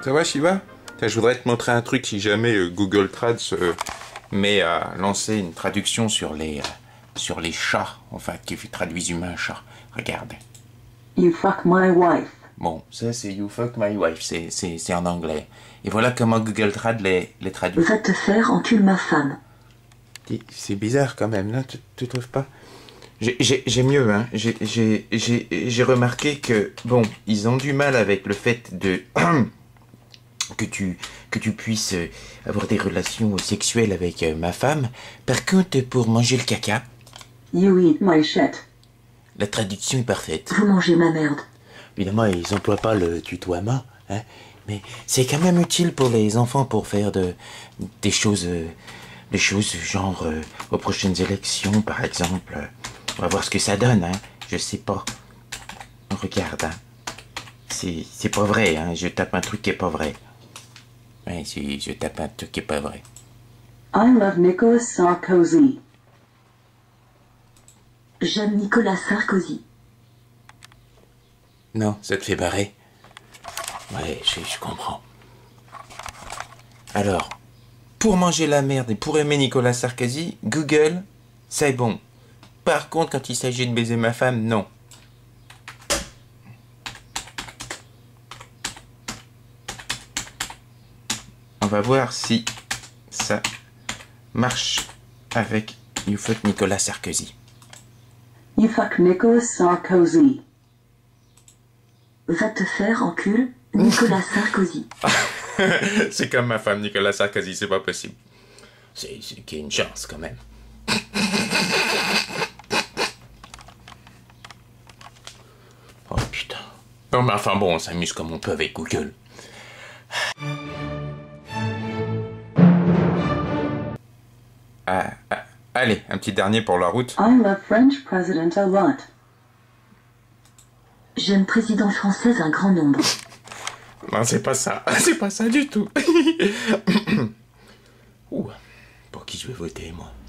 Ça va, Shiva? Je voudrais te montrer un truc si jamais Google Trad se met à lancer une traduction sur les chats, enfin, qui traduisent humain-chat. Regarde. You fuck my wife. Bon, ça c'est You fuck my wife, c'est en anglais. Et voilà comment Google Trad les traduit. Va te faire encule ma femme. C'est bizarre quand même, là, tu trouves pas? J'ai mieux, hein. J'ai remarqué que, bon, ils ont du mal avec le fait de... que tu puisses avoir des relations sexuelles avec ma femme. Par contre, pour manger le caca... You eat my shit. La traduction est parfaite. Vous mangez ma merde. Évidemment, ils n'emploient pas le tutoiement, hein, mais c'est quand même utile pour les enfants pour faire des choses genre aux prochaines élections, par exemple. On va voir ce que ça donne, hein. Je sais pas. Regarde, hein. C'est pas vrai, hein. Je tape un truc qui est pas vrai. Ouais, si je tape un truc qui est pas vrai. I love Nicolas Sarkozy. J'aime Nicolas Sarkozy. Non, ça te fait barrer. Ouais, je comprends. Alors, pour manger la merde et pour aimer Nicolas Sarkozy, Google, c'est bon. Par contre, quand il s'agit de baiser ma femme, non. On va voir si ça marche avec You fuck Nicolas Sarkozy. You fuck Nicolas Sarkozy. Va te faire encule Nicolas Sarkozy. C'est comme ma femme Nicolas Sarkozy, c'est pas possible. C'est qu'il y a une chance quand même. Oh putain. Non mais enfin bon, on s'amuse comme on peut avec Google. Allez, un petit dernier pour la route. I love French president a lot. J'aime président française un grand nombre. Non, c'est pas ça. C'est pas ça du tout. Ouh, pour qui je vais voter, moi?